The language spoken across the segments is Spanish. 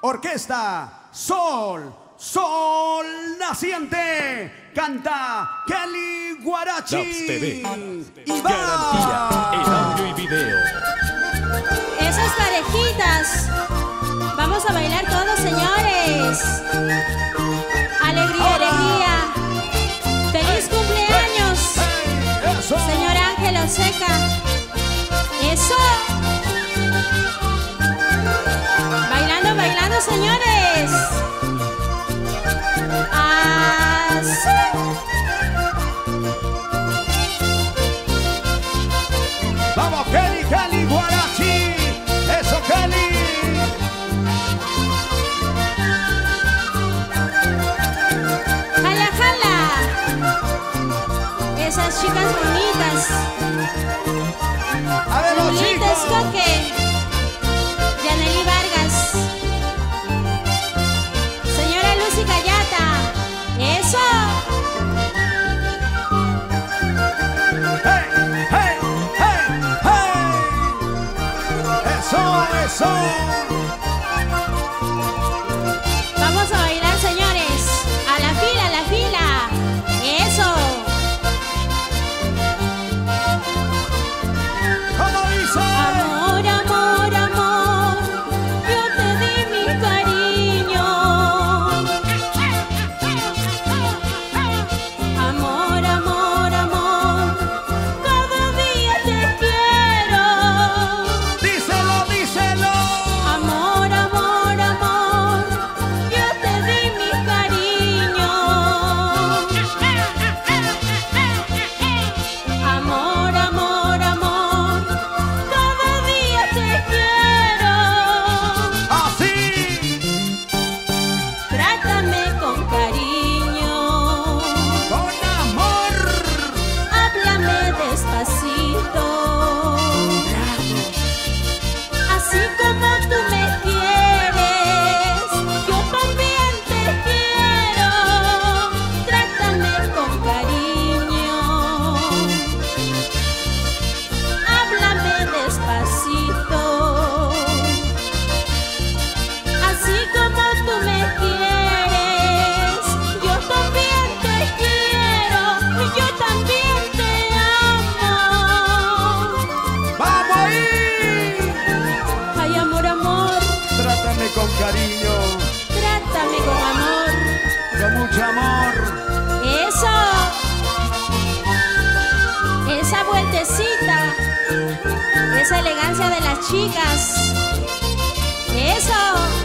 Orquesta Sol Naciente. Canta Kelly Guarachi. Dubs TV. Y Garantía en audio y video. Esas parejitas. Vamos a bailar todos, señores. Alegría, alegría. Feliz cumpleaños, señor Ángel Oseca. Eso. Bailando, bailando, señores. Así. Vamos, Kelly, Kelly Guarachi. Eso, Kelly. Jala, jala. Esas chicas bonitas. A ver, los Lulita chicos. Escoque. Yaneli Vargas. Señora Lucy Gallata. Eso. Hey, hey, hey, hey. Eso, eso. Vamos a bailar, señores. A la fila, a la fila. Eso. ¿Cómo dice? Amor, amor, amor. Yo te di mi cariño. Amor, amor, amor. Cada día te quiero. Díselo, díselo. Amor, amor, amor. Yo te di mi cariño. Amor, amor, amor. Cada día te quiero. Así. Trátame con cariño. Con amor. Háblame despacito. Así como tú me quieres, yo también te quiero. Trátame con cariño. Háblame despacito. Así como tú me quieres, yo también te quiero. Yo también te amo. Vamos ahí. Ay, amor, amor, Trátame con cariño, trátame con amor. con mucho amor. Eso. Esa vueltecita. Esa elegancia de las chicas. Eso.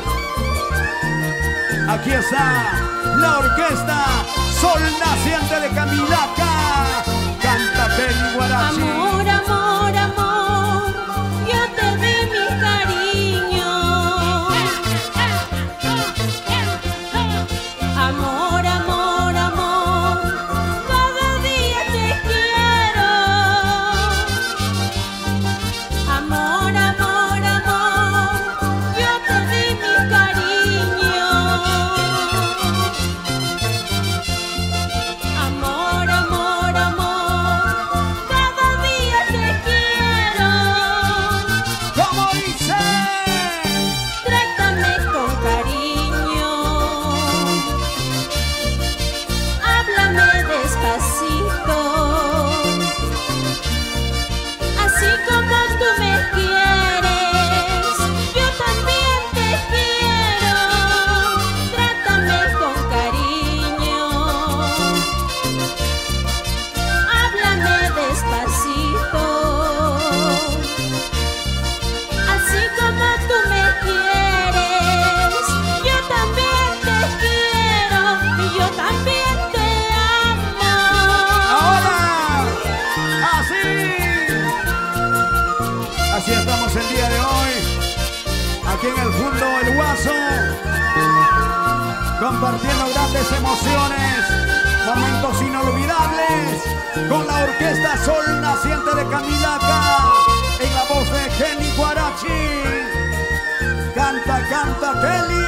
Aquí está la orquesta Sol Naciente de Camilaca. Canta Kelly Guarachi. Amor, amor, amor. Yo te di mi cariño. Amor, amor, amor. Cada día te quiero. Amor, amor, amor. Yo te di mi cariño. Amor, amor, amor. Cada día te quiero. ¿Cómo dice? Trátame con cariño. Háblame despacito. Así como tú me quieres, yo también te quiero. Trátame con cariño. Háblame despacito. Así como tú me quieres, yo también te quiero. Y yo también te amo. Ahora, así. Así estamos el día de hoy. Aquí en el Fundo El Guaso. Compartiendo grandes emociones. Momentos inolvidables. Con la orquesta Sol Naciente de Camilaca. En la voz de Kelly Guarachi. Canta, canta Kelly.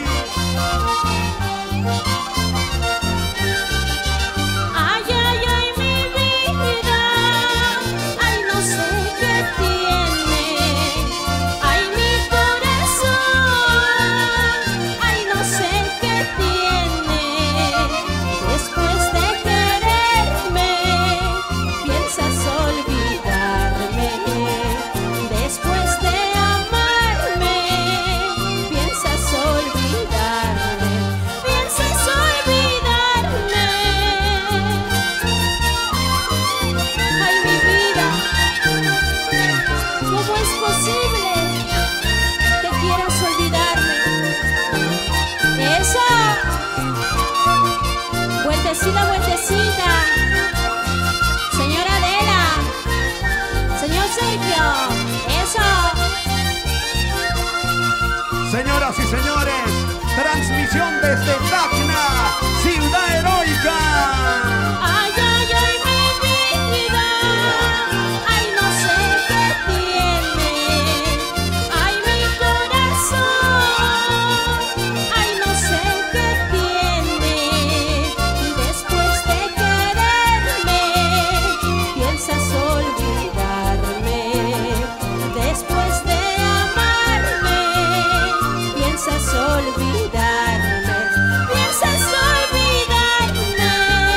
Ay, ay, ay, mi vida. Ay, no sé qué tiene. Ay, mi corazón. transmisión desde Tacna, Ciudad Heroica. Ay, ay, ay, mi vida, ay, no sé qué tiene, ay, mi corazón, ay, no sé qué tiene, después de quererme, piensas olvidarme, después de amarme, piensas olvidarme, piensas olvidarme.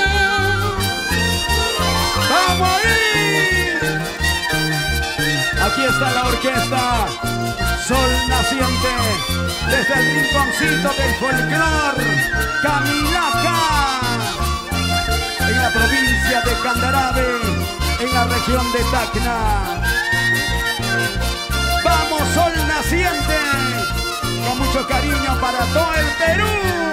¡Vamos ahí! Aquí está la orquesta Sol Naciente desde el rinconcito del folclor Camilaca, en la provincia de Candarave, en la región de Tacna. ¡Vamos, Sol Naciente! Con mucho cariño para todo el Perú.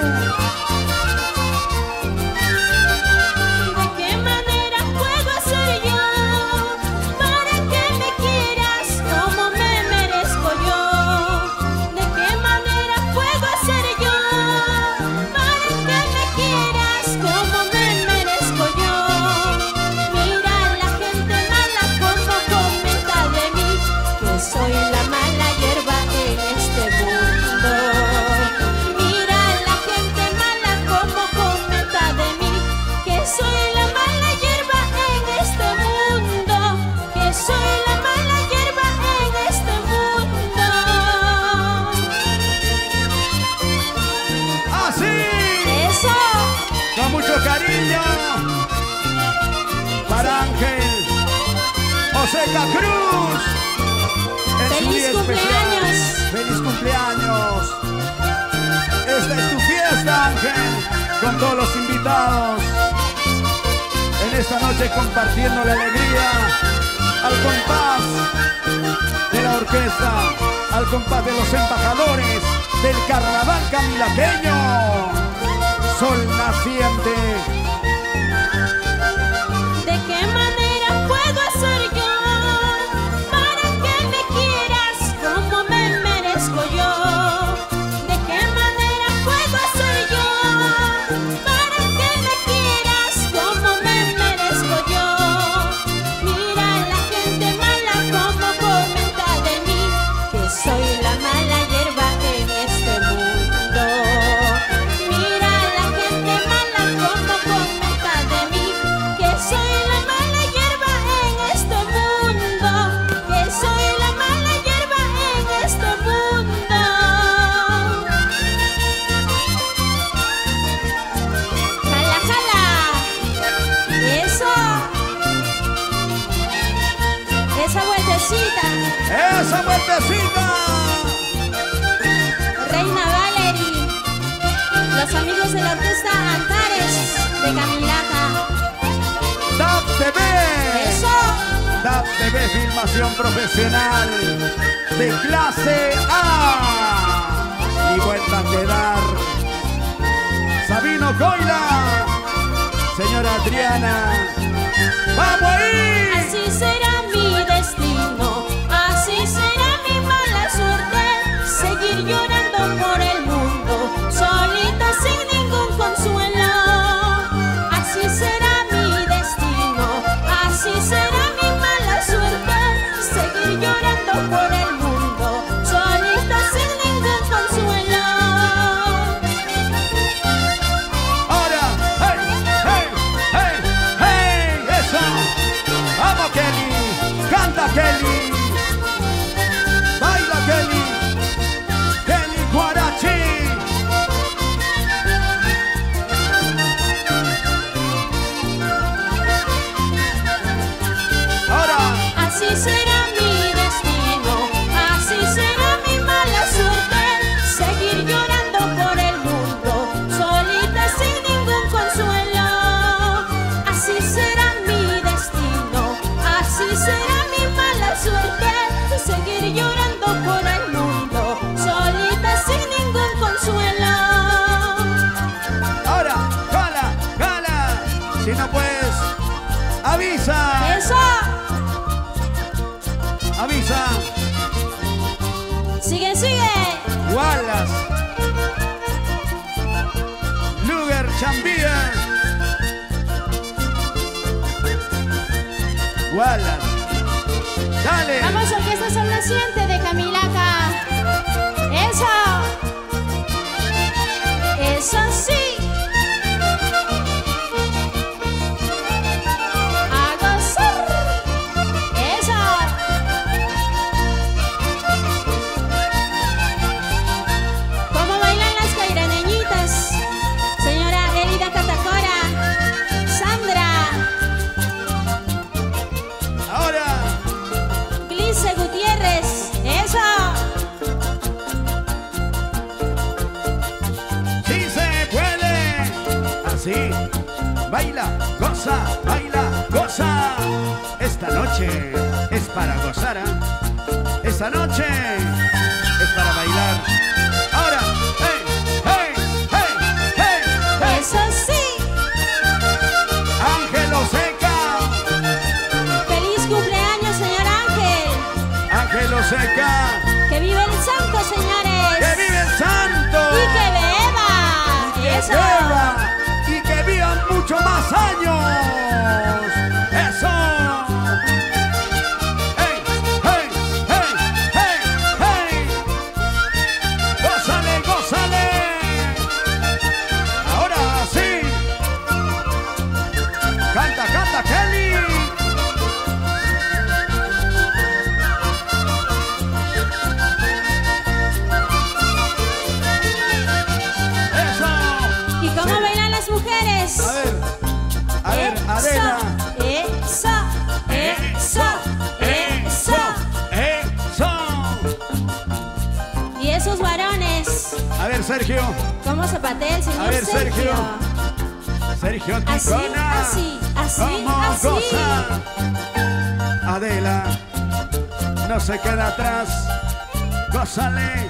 ¿De qué manera puedo hacer yo para que me quieras como me merezco yo? ¿De qué manera puedo hacer yo para que me quieras como me merezco yo? Mira la gente mala como comenta de mí, que soy la mala hierba en este mundo. Mira la gente mala como comenta de mí, que soy la mala hierba en este mundo, que soy la mala hierba en este mundo. ¡Así! Eso, Con mucho cariño para Ángel Oseca Cruz. En su ¡Feliz día especial. cumpleaños! ¡Feliz cumpleaños! Esta es tu fiesta, Ángel, con todos los invitados. En esta noche compartiendo la alegría al compás de la orquesta, al compás de los embajadores del carnaval camilaqueño. Sol Naciente. ¿de qué manera puedo hacer yo para que me quieras como me merezco yo? ¿De qué manera puedo hacer yo para que me quieras como me merezco yo? Mira la gente mala como comenta de mí, que soy la mala hierba en este mundo. Mira la gente mala como comenta de mí, que soy la mala hierba en este mundo, que soy la mala hierba en este mundo. Jala, jala, eso, esa vueltecita, ¡Esa vueltecita! Reina Valerie, los amigos de la orquesta Antares de Camilaca, DAP TV. eso. DAP TV, filmación profesional de clase A. Y vuelta a quedar Sabino Coila, señora Adriana. ¡Vamos ahí! Así será mi destino, así será mi mala suerte, seguir llorando por el mundo, solita sin ningún consuelo. Así será mi destino, así será mi mala suerte, seguir llorando por el mundo, solita sin ningún consuelo. Ahora, hey, hey, hey, hey, eso. igualan. Dale. Vamos, orquesta Sol Naciente de Camilaca. Eso. Eso sí. A gozar. Eso. ¿Cómo bailan las cairaneñitas? Señora Elida Catacora. Sandra. Ahora. Glice Gutiérrez. Eso. Sí se puede. Así. Baila, goza. Esta noche es para gozar, ¿eh? Esta noche es para bailar. Ahora, hey, hey, hey, hey, hey. Eso sí. Ángel Oseca. Feliz cumpleaños, señor Ángel. Ángel Oseca. Que vive el santo, señores. ¡Que vive el santo! Y que beba. Eso. ¡Beba! ¡Y que vivan mucho más años! ¡Eso! ¡Hey, hey, hey, hey, hey! ¡Gózale, gózale! Ahora sí. ¡Canta, canta, Kelly! ¡Eso! ¿Y cómo bailan las mujeres? A ver, Adela. Eso. Y esos varones, A ver, Sergio. ¿cómo zapatea el señor A ver, Sergio. Sergio Así, Ticona. así. ¿Cómo goza? Adela no se queda atrás. Gózale.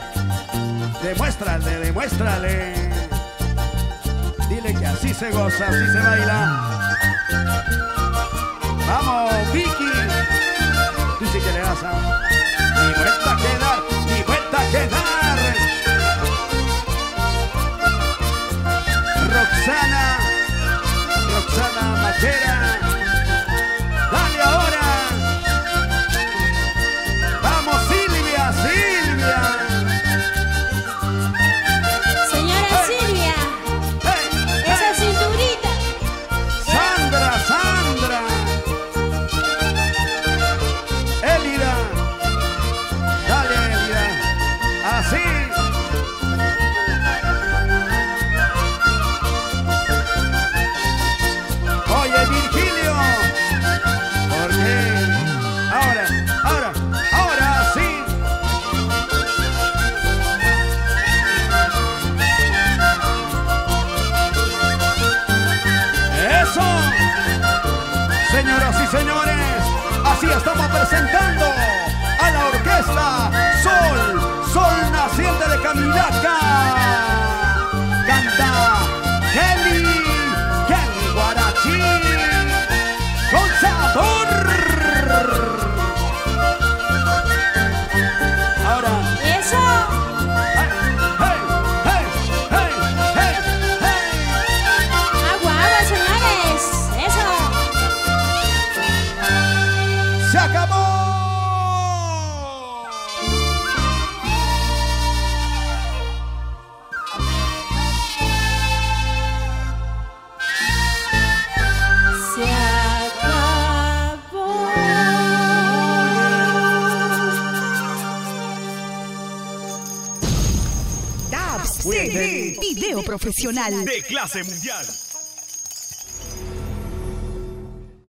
Demuéstrale. Dile que así se goza, así se baila. Vamos, Vicky. Tú sí que le das a... Y vuelta a quedar. Roxana Machera. Dale ahora. Vamos, Silvia. Señora Hey. Silvia, Hey, esa hey. cinturita. Sandra. Elida. Dale, Elida. Así. Oye, Virgilio. ¿Por qué? Ahora sí. ¡Eso! Señoras y señores, así estamos presentando a la orquesta Sol Naciente de Camilaca. Canta Kelly Guarachi con sabor. Ahora, Eso. hey. Agua, señores. Eso. ¡Se acabó! Se acabó. Dabs Muy bien, CD, Kelly. video profesional. De clase mundial.